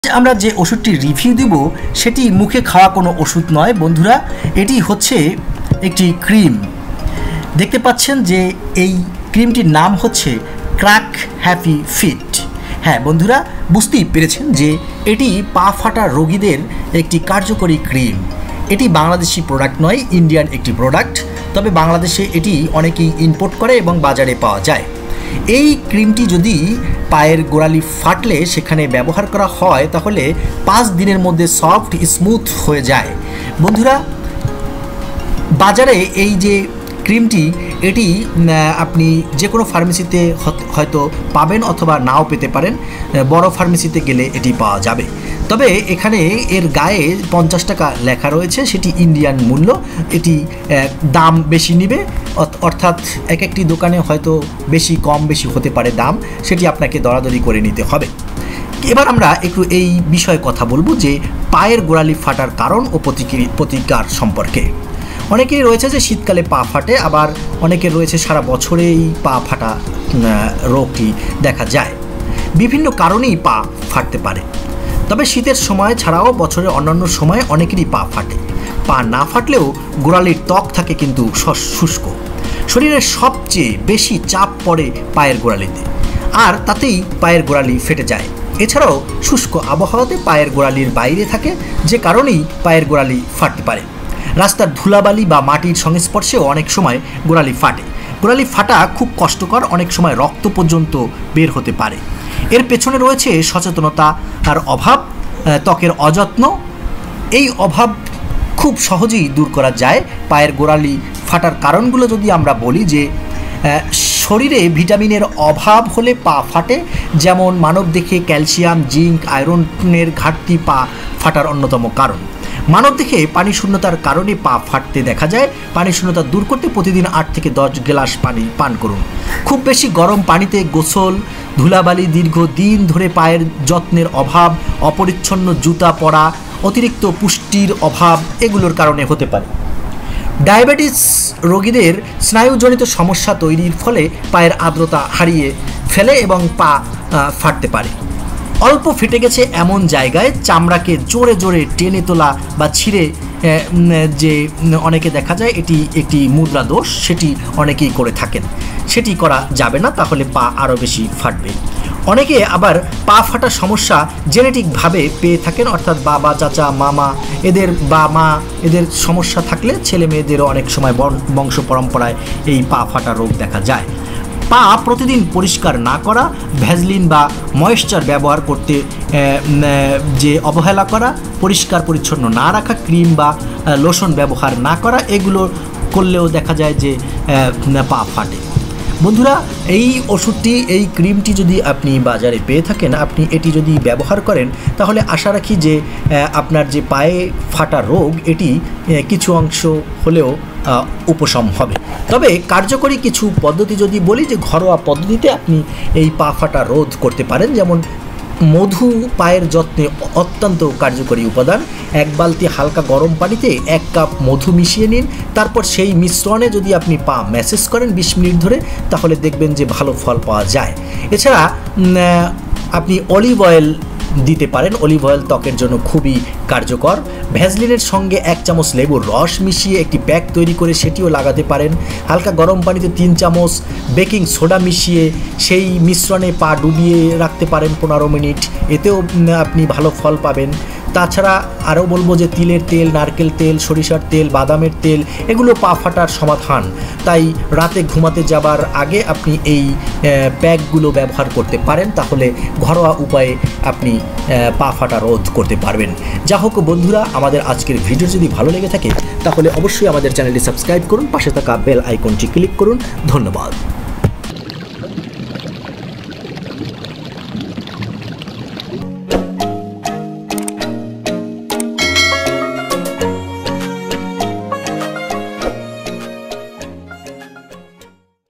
আমরা যে ওষুধটি রিভিউ দেব সেটি মুখে খাওয়া কোনো ওষুধ নয় বন্ধুরা, এটি হচ্ছে একটি ক্রিম। দেখতে পাচ্ছেন যে এই ক্রিমটির নাম হচ্ছে ক্র্যাক হ্যাপি ফিট। হ্যাঁ বন্ধুরা, বুঝতেই পেরেছেন যে এটি পা ফাটা রোগীদের একটি কার্যকরী ক্রিম। এটি বাংলাদেশি প্রোডাক্ট নয়, ইন্ডিয়ান একটি প্রোডাক্ট। তবে বাংলাদেশে এটি অনেকেই ইম্পোর্ট করে এবং বাজারে পাওয়া যায়। এই ক্রিমটি যদি পায়ের গোড়ালি ফাটলে সেখানে ব্যবহার করা হয় তাহলে 5 দিনের মধ্যে সফট স্মুথ হয়ে যায়। বন্ধুরা, বাজারে এই যে ক্রিমটি এটি আপনি যে কোনো ফার্মেসিতে হয়তো পাবেন অথবা নাও পেতে পারেন, বড় ফার্মেসিতে গেলে এটি পাওয়া যাবে। তবে এখানে এর গায়ে 50 টাকা লেখা রয়েছে, সেটি ইন্ডিয়ান মূল্য। এটি দাম বেশি নেবে, অর্থাৎ এক একটি দোকানে হয়তো বেশি কম বেশি হতে পারে দাম, সেটি আপনাকে দরাদরি করে নিতে হবে। এবার আমরা একটু এই বিষয়ে কথা বলবো যে পায়ের গোড়ালি ফাটার কারণ ও প্রতিকার সম্পর্কে। অনেকেরই রয়েছে যে শীতকালে পা ফাটে, আবার অনেকের রয়েছে সারা বছরেই পা ফাটা রোগটি দেখা যায়। বিভিন্ন কারণেই পা ফাটতে পারে, তবে শীতের সময় ছাড়াও বছরের অন্যান্য সময়ে অনেকেরই পা ফাটে। পা না ফাটলেও গোড়ালির ত্বক থাকে কিন্তু শুষ্ক। শরীরের সবচেয়ে বেশি চাপ পড়ে পায়ের গোড়ালিতে, আর তাতেই পায়ের গোড়ালি ফেটে যায়। এছাড়াও শুষ্ক আবহাওয়াতে পায়ের গোড়ালির বাইরে থাকে, যে কারণেই পায়ের গোড়ালি ফাটতে পারে। রাস্তার ধুলাবালি বা মাটির সংস্পর্শেও অনেক সময় গোড়ালি ফাটে। গোড়ালি ফাটা খুব কষ্টকর, অনেক সময় রক্ত পর্যন্ত বের হতে পারে। এর পেছনে রয়েছে সচেতনতা আর অভাব, ত্বকের অযত্ন। এই অভাব খুব সহজেই দূর করা যায়। পায়ের গোড়ালি ফাটার কারণগুলো যদি আমরা বলি যে শরীরে ভিটামিনের অভাব হলে পা ফাটে, যেমন মানবদেহে ক্যালসিয়াম, জিঙ্ক, আয়রনের ঘাটতি পা ফাটার অন্যতম কারণ। মানবদেহে পানি শূন্যতার কারণে পা ফাটতে দেখা যায়। পানি শূন্যতা দূর করতে প্রতিদিন 8 থেকে 10 গ্লাস পানি পান করুন। খুব বেশি গরম পানিতে গোসল, ধুলাবালি, দীর্ঘদিন ধরে পায়ের যত্নের অভাব, অপরিচ্ছন্ন জুতা পরা, অতিরিক্ত পুষ্টির অভাব এগুলোর কারণে হতে পারে। ডায়াবেটিস রোগীদের স্নায়ুজনিত সমস্যা তৈরির ফলে পায়ের আর্দ্রতা হারিয়ে ফেলে এবং পা ফাটতে পারে। অল্প ফেটে গেছে এমন জায়গায় চামড়াকে জোরে জোরে টেনে তোলা বা ছিঁড়ে যে অনেকে দেখা যায় এটি একটি মুদ্রা দোষ, সেটি অনেকেই করে থাকেন। সেটি করা যাবে না, তাহলে পা আরও বেশি ফাটবে। অনেকে আবার পা ফাটার সমস্যা জেনেটিকভাবে পেয়ে থাকেন, অর্থাৎ বাবা, চাচা, মামা এদের বা মা এদের সমস্যা থাকলে ছেলে মেয়েদেরও অনেক সময় বংশ পরম্পরায় এই পা ফাটা রোগ দেখা যায়। পা প্রতিদিন পরিষ্কার না করা, ভ্যাসলিন বা ময়েশ্চার ব্যবহার করতে যে অবহেলা করা, পরিষ্কার পরিচ্ছন্ন না রাখা, ক্রিম বা লোশন ব্যবহার না করা, এগুলো করলেও দেখা যায় যে পা ফাটে। বন্ধুরা, এই ওষুধটি, এই ক্রিমটি যদি আপনি বাজারে পেয়ে থাকেন, আপনি এটি যদি ব্যবহার করেন তাহলে আশা রাখি যে আপনার যে পায়ে ফাটা রোগ এটি কিছু অংশ হলেও উপশম হবে। তবে কার্যকরী কিছু পদ্ধতি যদি বলি, যে ঘরোয়া পদ্ধতিতে আপনি এই পা ফাটা রোধ করতে পারেন। যেমন মধু পায়ের যত্নে অত্যন্ত কার্যকরী উপাদান। 1 বালতি হালকা গরম পানিতে 1 কাপ মধু মিশিয়ে নিন, তারপর সেই মিশ্রণে যদি আপনি পা ম্যাসেজ করেন 20 মিনিট ধরে, তাহলে দেখবেন যে ভালো ফল পাওয়া যায়। এছাড়া আপনি অলিভ অয়েল দিতে পারেন। অলিভ অয়েল ত্বকের জন্য খুবই কার্যকর। ভ্যাসলিনের সঙ্গে 1 চামচ লেবুর রস মিশিয়ে একটি প্যাক তৈরি করে সেটিও লাগাতে পারেন। হালকা গরম পানিতে 3 চামচ বেকিং সোডা মিশিয়ে সেই মিশ্রণে পা ডুবিয়ে রাখতে পারেন 15 মিনিট, এতেও আপনি ভালো ফল পাবেন। তাছাড়া আরও বলবো যে তিলের তেল, নারকেল তেল, সরিষার তেল, বাদামের তেল এগুলো পা ফাটার সমাধান। তাই রাতে ঘুমাতে যাবার আগে আপনি এই প্যাকগুলো ব্যবহার করতে পারেন, তাহলে ঘরোয়া উপায়ে আপনি পা ফাটা রোধ করতে পারবেন। যা হোক বন্ধুরা, আমাদের আজকের ভিডিও যদি ভালো লেগে থাকে তাহলে অবশ্যই আমাদের চ্যানেলটি সাবস্ক্রাইব করুন, পাশে থাকা বেল আইকনটি ক্লিক করুন। ধন্যবাদ।